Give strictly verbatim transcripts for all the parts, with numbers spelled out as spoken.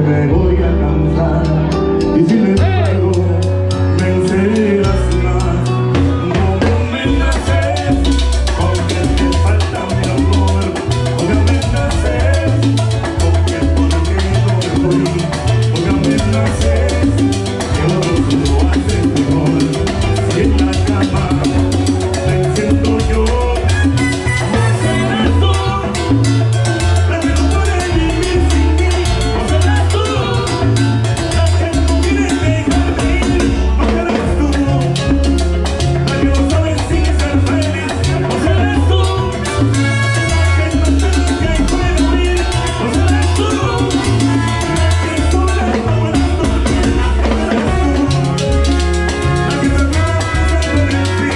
me voy a cansar. Y sin embargo me enseñas más. No me amenaces porque te falta mi amor. No me amenaces porque por qué no me voy. No me amenaces que otros lo hacen mejor. Si en la cama te enciendo yo, no serás tú la que no puede vivir sin mí. No serás tú la que no quiere dejarme ir. No serás tú la que no sabe si ser feliz. No serás tú la que no sabe que puedo ir. No serás tú la que sola no puedo dormir. No serás tú la que se atrapa pensando en ti.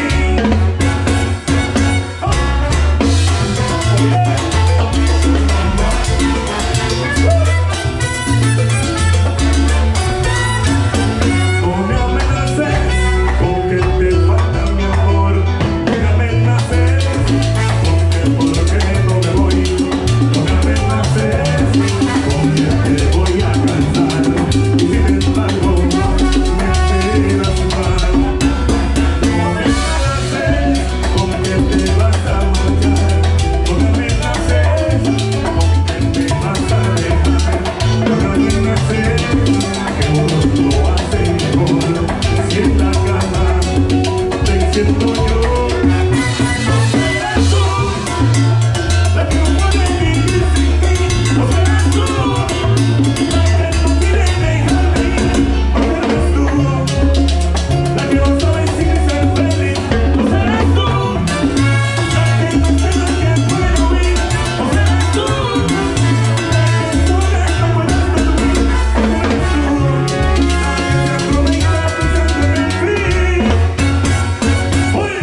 No me amenaces porque te falta mi amor. No me amenaces porque por qué no me voy. No me amenaces porque te voy a cansar. Y sin embargo me esperas más. No me amenaces porque te vas a marchar. No me amenaces porque te vas a dejar. No me amenaces que otros lo hacen mejor. Si en la cama te enciendo yo, no serás tú la que no puede vivir sin mí. No serás tú la que no quiere dejarme ir. No serás tú la que no sabe si ser feliz. No serás tú la que no sabe que puedo ir. No serás tú la que sola no puedo dormir. No serás tú la que se aprovecha pensando en el fin. Oye,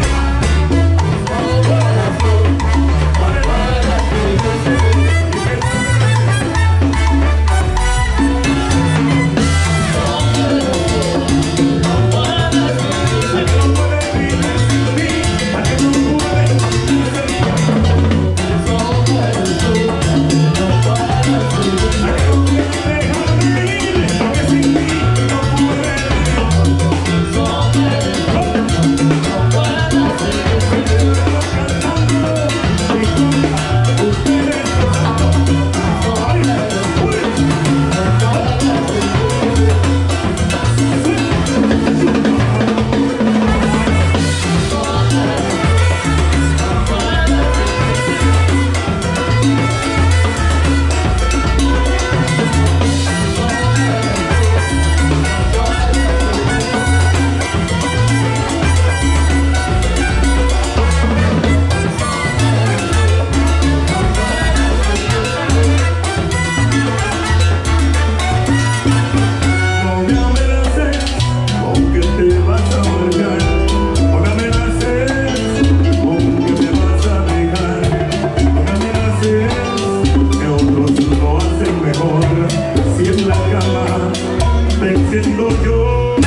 no me amenaces porque te vas a marchar. No me amenaces porque me vas a dejar. No me amenaces que otros lo hacen mejor. Si en la cama te enciendo yo.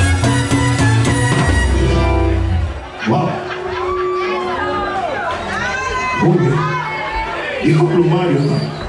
Wow. Muy bien. Dijo Plumario, ¿no?